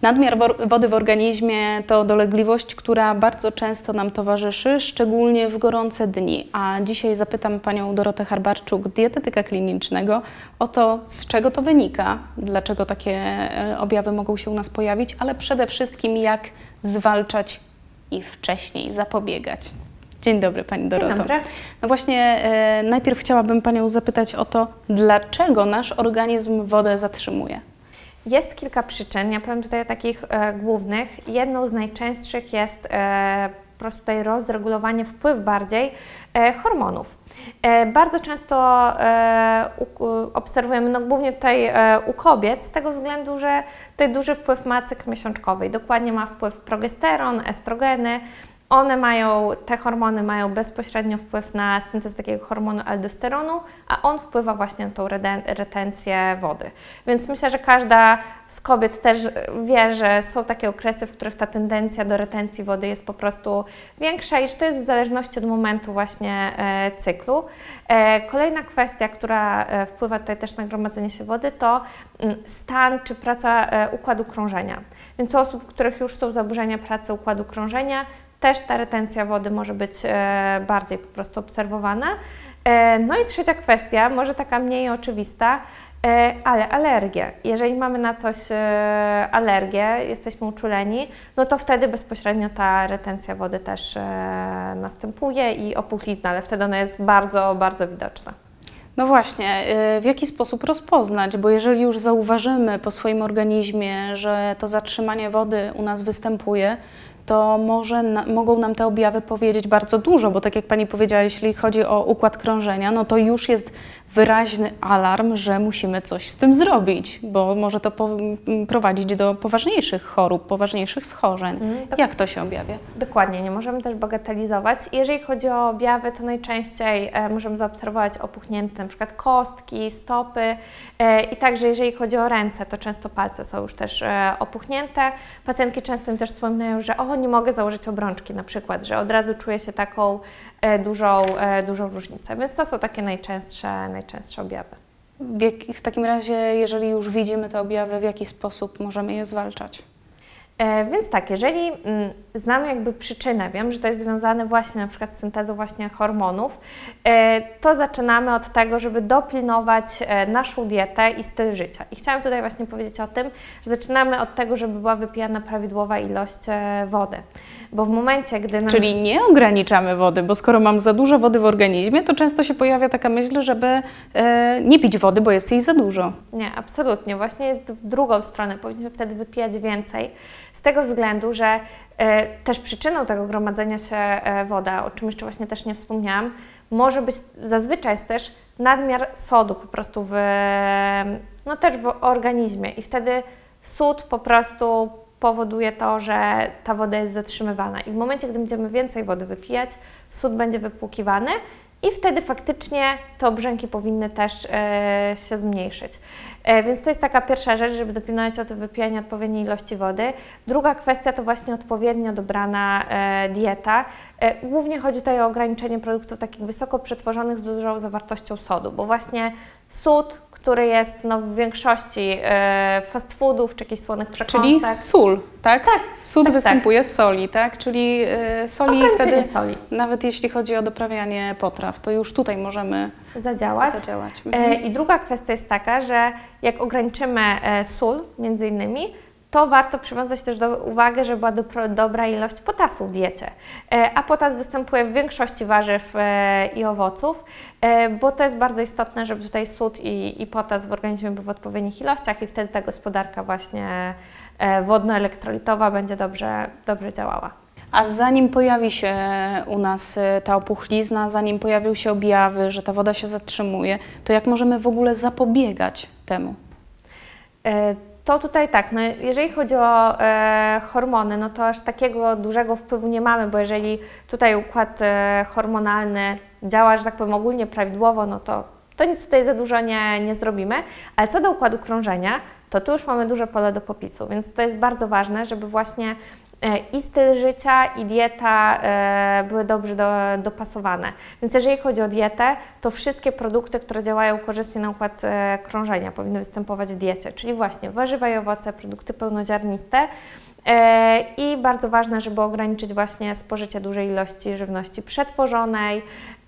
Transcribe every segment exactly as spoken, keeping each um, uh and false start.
Nadmiar wody w organizmie to dolegliwość, która bardzo często nam towarzyszy, szczególnie w gorące dni. A dzisiaj zapytam Panią Dorotę Harbarczuk, dietetyka klinicznego, o to, z czego to wynika, dlaczego takie objawy mogą się u nas pojawić, ale przede wszystkim jak zwalczać i wcześniej zapobiegać. Dzień dobry Pani Doroto. Dzień dobry. No właśnie, e, najpierw chciałabym Panią zapytać o to, dlaczego nasz organizm wodę zatrzymuje? Jest kilka przyczyn, ja powiem tutaj o takich e, głównych. Jedną z najczęstszych jest e, po prostu tutaj rozregulowanie, wpływ bardziej e, hormonów. E, bardzo często e, u, obserwujemy, no głównie tutaj e, u kobiet, z tego względu, że tutaj duży wpływ ma cykl miesiączkowy. Dokładnie ma wpływ progesteron, estrogeny. One mają, te hormony mają bezpośrednio wpływ na syntezę takiego hormonu aldosteronu, a on wpływa właśnie na tą retencję wody. Więc myślę, że każda z kobiet też wie, że są takie okresy, w których ta tendencja do retencji wody jest po prostu większa i że to jest w zależności od momentu właśnie e, cyklu. E, kolejna kwestia, która e, wpływa tutaj też na gromadzenie się wody, to m, stan czy praca e, układu krążenia. Więc u osób, u których już są zaburzenia pracy układu krążenia, też ta retencja wody może być e, bardziej po prostu obserwowana. E, no i trzecia kwestia, może taka mniej oczywista, e, ale alergie. Jeżeli mamy na coś e, alergię, jesteśmy uczuleni, no to wtedy bezpośrednio ta retencja wody też e, następuje i opuchlizna, ale wtedy ona jest bardzo, bardzo widoczna. No właśnie, w jaki sposób rozpoznać? Bo jeżeli już zauważymy po swoim organizmie, że to zatrzymanie wody u nas występuje, to może na, mogą nam te objawy powiedzieć bardzo dużo, bo tak jak Pani powiedziała, jeśli chodzi o układ krążenia, no to już jest wyraźny alarm, że musimy coś z tym zrobić, bo może to po, prowadzić do poważniejszych chorób, poważniejszych schorzeń. Mm, to, jak to się objawia? Dokładnie, nie możemy też bagatelizować. Jeżeli chodzi o objawy, to najczęściej e, możemy zaobserwować opuchnięte na przykład kostki, stopy e, i także jeżeli chodzi o ręce, to często palce są już też e, opuchnięte. Pacjentki często mi też wspominają, że o, nie mogę założyć obrączki na przykład, że od razu czuję się taką e, dużą, e, dużą różnicę, więc to są takie najczęstsze, najczęstsze objawy. W, jak, w takim razie, jeżeli już widzimy te objawy, w jaki sposób możemy je zwalczać? E, więc tak, jeżeli mm, znamy jakby przyczynę, wiem, że to jest związane właśnie na przykład z syntezą właśnie hormonów, e, to zaczynamy od tego, żeby dopilnować e, naszą dietę i styl życia. I chciałam tutaj właśnie powiedzieć o tym, że zaczynamy od tego, żeby była wypijana prawidłowa ilość e, wody. Bo w momencie, gdy nam... Czyli nie ograniczamy wody, bo skoro mam za dużo wody w organizmie, to często się pojawia taka myśl, żeby e, nie pić wody, bo jest jej za dużo. Nie, absolutnie. Właśnie jest w drugą stronę. Powinniśmy wtedy wypijać więcej. Z tego względu, że e, też przyczyną tego gromadzenia się e, woda, o czym jeszcze właśnie też nie wspomniałam, może być, zazwyczaj jest też nadmiar sodu po prostu w, no też w organizmie i wtedy sód po prostu powoduje to, że ta woda jest zatrzymywana i w momencie, gdy będziemy więcej wody wypijać, sód będzie wypłukiwany i wtedy faktycznie te obrzęki powinny też e, się zmniejszyć. E, więc to jest taka pierwsza rzecz, żeby dopilnować o to wypijanie odpowiedniej ilości wody. Druga kwestia to właśnie odpowiednio dobrana e, dieta. E, głównie chodzi tutaj o ograniczenie produktów takich wysoko przetworzonych z dużą zawartością sodu, bo właśnie sód, który jest no, w większości e, fast foodów czy jakichś słonych przekąsek. Czyli sól, tak? Tak. Sód tak, występuje tak. w soli, tak? Czyli e, soli wtedy, soli. nawet jeśli chodzi o doprawianie potraw, to już tutaj możemy zadziałać. zadziałać. Mhm. E, I druga kwestia jest taka, że jak ograniczymy e, sól między innymi, to warto przywiązać też do uwagi, żeby była do, dobra ilość potasu w diecie. E, a potas występuje w większości warzyw e, i owoców, e, bo to jest bardzo istotne, żeby tutaj sód i, i potas w organizmie były w odpowiednich ilościach i wtedy ta gospodarka właśnie e, wodno-elektrolitowa będzie dobrze, dobrze działała. A zanim pojawi się u nas ta opuchlizna, zanim pojawią się objawy, że ta woda się zatrzymuje, to jak możemy w ogóle zapobiegać temu? E, To tutaj tak, no jeżeli chodzi o e, hormony, no to aż takiego dużego wpływu nie mamy, bo jeżeli tutaj układ e, hormonalny działa, że tak powiem, ogólnie prawidłowo, no to, to nic tutaj za dużo nie, nie zrobimy. Ale co do układu krążenia, to tu już mamy duże pole do popisu, więc to jest bardzo ważne, żeby właśnie i styl życia, i dieta były dobrze do, dopasowane. Więc jeżeli chodzi o dietę, to wszystkie produkty, które działają korzystnie na układ krążenia, powinny występować w diecie, czyli właśnie warzywa i owoce, produkty pełnoziarniste. I bardzo ważne, żeby ograniczyć właśnie spożycie dużej ilości żywności przetworzonej,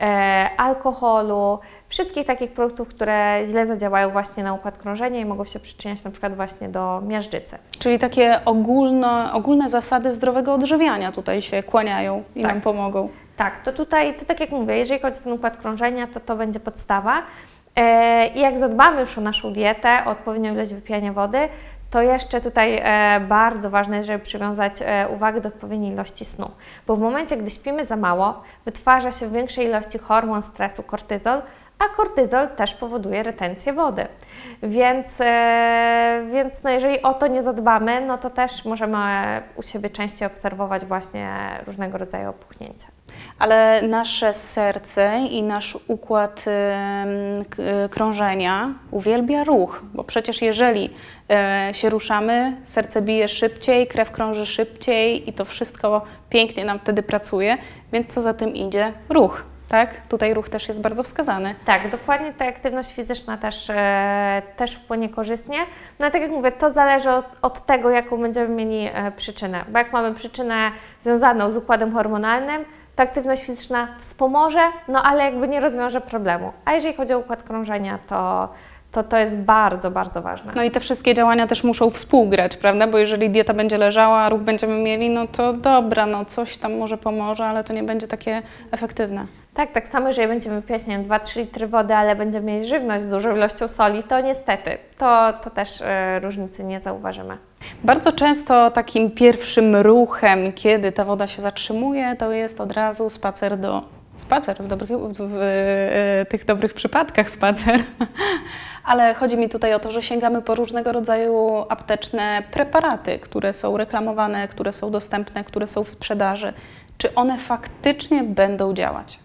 alkoholu, wszystkich takich produktów, które źle zadziałają właśnie na układ krążenia i mogą się przyczyniać na przykład właśnie do miażdżycy. Czyli takie ogólne, ogólne zasady zdrowego odżywiania tutaj się kłaniają i tak. nam pomogą. Tak, to tutaj, to tak jak mówię, jeżeli chodzi o ten układ krążenia, to to będzie podstawa. I jak zadbamy już o naszą dietę, o odpowiednią ilość wypijania wody, to jeszcze tutaj e, bardzo ważne jest, żeby przywiązać e, uwagę do odpowiedniej ilości snu. Bo w momencie, gdy śpimy za mało, wytwarza się w większej ilości hormon stresu kortyzol, a kortyzol też powoduje retencję wody. Więc, e, więc no jeżeli o to nie zadbamy, no to też możemy u siebie częściej obserwować właśnie różnego rodzaju opuchnięcia. Ale nasze serce i nasz układ y, krążenia uwielbia ruch, bo przecież jeżeli y, się ruszamy, serce bije szybciej, krew krąży szybciej i to wszystko pięknie nam wtedy pracuje, więc co za tym idzie? Ruch. Tak? Tutaj ruch też jest bardzo wskazany. Tak, dokładnie, ta aktywność fizyczna też, e, też wpłynie korzystnie. No ale tak jak mówię, to zależy od, od tego, jaką będziemy mieli e, przyczynę. Bo jak mamy przyczynę związaną z układem hormonalnym, to aktywność fizyczna wspomoże, no ale jakby nie rozwiąże problemu. A jeżeli chodzi o układ krążenia, to to, to jest bardzo, bardzo ważne. No i te wszystkie działania też muszą współgrać, prawda? Bo jeżeli dieta będzie leżała, a ruch będziemy mieli, no to dobra, no coś tam może pomoże, ale to nie będzie takie efektywne. Tak, tak samo, jeżeli będziemy wypijać, nie wiem, dwa trzy litry wody, ale będziemy mieć żywność z dużą ilością soli, to niestety, to, to też y, różnicy nie zauważymy. Bardzo często takim pierwszym ruchem, kiedy ta woda się zatrzymuje, to jest od razu spacer do... Spacer, w, dobrych, w, w, w tych dobrych przypadkach spacer. Ale chodzi mi tutaj o to, że sięgamy po różnego rodzaju apteczne preparaty, które są reklamowane, które są dostępne, które są w sprzedaży. Czy one faktycznie będą działać?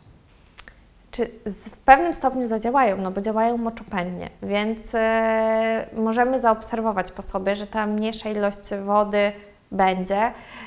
Czy w pewnym stopniu zadziałają, no bo działają moczopędnie, więc e, możemy zaobserwować po sobie, że ta mniejsza ilość wody będzie,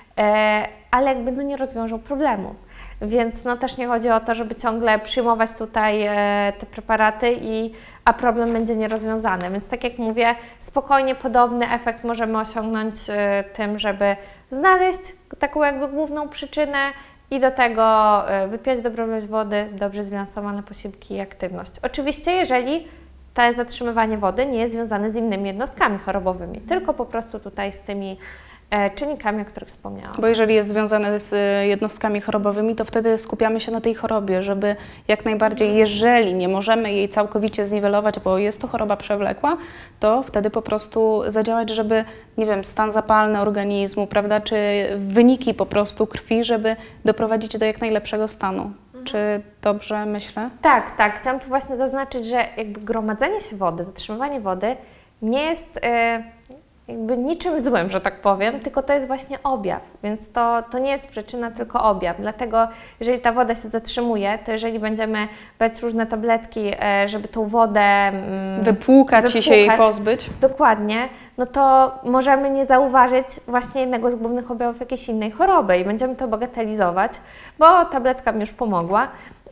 e, ale jakby no nie rozwiążą problemu. Więc no też nie chodzi o to, żeby ciągle przyjmować tutaj e, te preparaty, i, a problem będzie nierozwiązany. Więc tak jak mówię, spokojnie podobny efekt możemy osiągnąć e, tym, żeby znaleźć taką jakby główną przyczynę i do tego e, wypijać dobrą ilość wody, dobrze zbilansowane posiłki i aktywność. Oczywiście jeżeli to zatrzymywanie wody nie jest związane z innymi jednostkami chorobowymi, tylko po prostu tutaj z tymi czynnikami, o których wspomniałam. Bo jeżeli jest związane z jednostkami chorobowymi, to wtedy skupiamy się na tej chorobie, żeby jak najbardziej, jeżeli nie możemy jej całkowicie zniwelować, bo jest to choroba przewlekła, to wtedy po prostu zadziałać, żeby, nie wiem, stan zapalny organizmu, prawda, czy wyniki po prostu krwi, żeby doprowadzić do jak najlepszego stanu. Mhm. Czy dobrze myślę? Tak, tak. Chciałam tu właśnie zaznaczyć, że jakby gromadzenie się wody, zatrzymywanie wody nie jest Yy... jakby niczym złym, że tak powiem, tylko to jest właśnie objaw, więc to, to nie jest przyczyna, tylko objaw. Dlatego jeżeli ta woda się zatrzymuje, to jeżeli będziemy brać różne tabletki, żeby tą wodę mm, wypłukać, wypłukać i się jej pozbyć. Dokładnie, no to możemy nie zauważyć właśnie jednego z głównych objawów jakiejś innej choroby i będziemy to bagatelizować, bo tabletka mi już pomogła,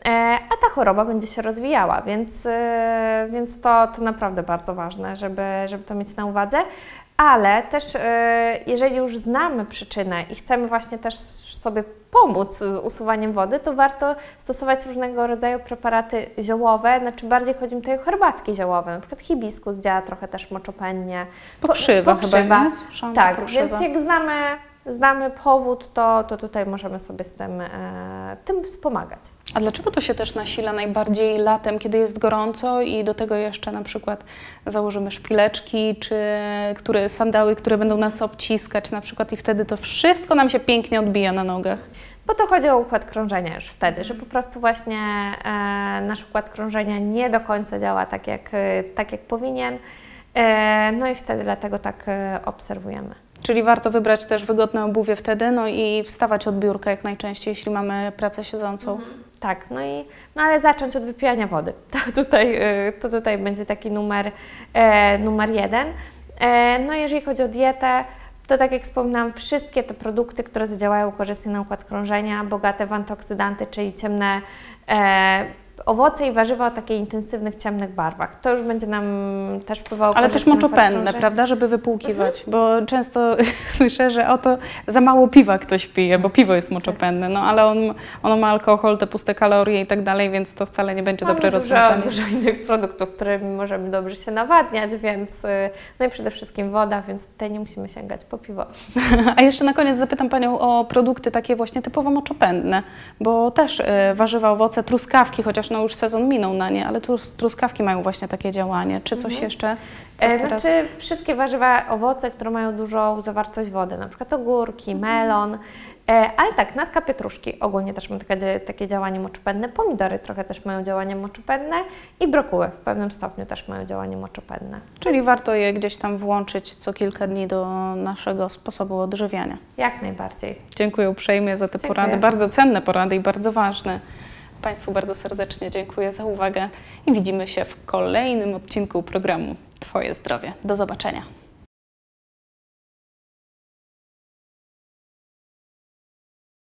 a ta choroba będzie się rozwijała, więc, więc to, to naprawdę bardzo ważne, żeby, żeby to mieć na uwadze. Ale też jeżeli już znamy przyczynę i chcemy właśnie też sobie pomóc z usuwaniem wody, to warto stosować różnego rodzaju preparaty ziołowe, znaczy bardziej chodzi mi tutaj o herbatki ziołowe, na przykład hibiskus działa trochę też moczopędnie. Pokrzywa, pokrzywa. chyba, nie? Tak, pokrzywa. Więc jak znamy, znamy powód, to, to tutaj możemy sobie z tym, e, tym wspomagać. A dlaczego to się też nasila najbardziej latem, kiedy jest gorąco i do tego jeszcze na przykład założymy szpileczki, czy które, sandały, które będą nas obciskać na przykład i wtedy to wszystko nam się pięknie odbija na nogach? Bo to chodzi o układ krążenia już wtedy, że po prostu właśnie e, nasz układ krążenia nie do końca działa tak jak, tak jak powinien, e, no i wtedy dlatego tak e, obserwujemy. Czyli warto wybrać też wygodne obuwie wtedy, no i wstawać od biurka jak najczęściej, jeśli mamy pracę siedzącą. Mhm. Tak, no i no ale zacząć od wypijania wody. To tutaj, to tutaj będzie taki numer, e, numer jeden. E, no jeżeli chodzi o dietę, to tak jak wspominałam, wszystkie te produkty, które zadziałają korzystnie na układ krążenia, bogate w antyoksydanty, czyli ciemne e, owoce i warzywa o takiej intensywnych, ciemnych barwach. To już będzie nam też wpływało. Ale też moczopędne, prawda, żeby wypłukiwać, mhm. bo często słyszę, że oto za mało piwa ktoś pije, bo piwo jest moczopędne, no ale on, ono ma alkohol, te puste kalorie i tak dalej, więc to wcale nie będzie Mamy dobre dużo, rozwiązanie. dużo innych produktów, którymi możemy dobrze się nawadniać, więc no i przede wszystkim woda, więc tutaj nie musimy sięgać po piwo. A jeszcze na koniec zapytam Panią o produkty takie właśnie typowo moczopędne, bo też y, warzywa, owoce, truskawki, chociaż no już sezon minął na nie, ale trus, truskawki mają właśnie takie działanie. Czy coś mhm. jeszcze? Co e, teraz? Znaczy wszystkie warzywa, owoce, które mają dużą zawartość wody, na przykład ogórki, mhm. melon, e, ale tak, natka pietruszki ogólnie też ma takie, takie działanie moczopędne, pomidory trochę też mają działanie moczopędne i brokuły w pewnym stopniu też mają działanie moczopędne. Czyli Więc... warto je gdzieś tam włączyć co kilka dni do naszego sposobu odżywiania. Jak najbardziej. Dziękuję uprzejmie za te Dziękuję. porady, bardzo cenne porady i bardzo ważne. Państwu bardzo serdecznie dziękuję za uwagę i widzimy się w kolejnym odcinku programu Twoje zdrowie. Do zobaczenia.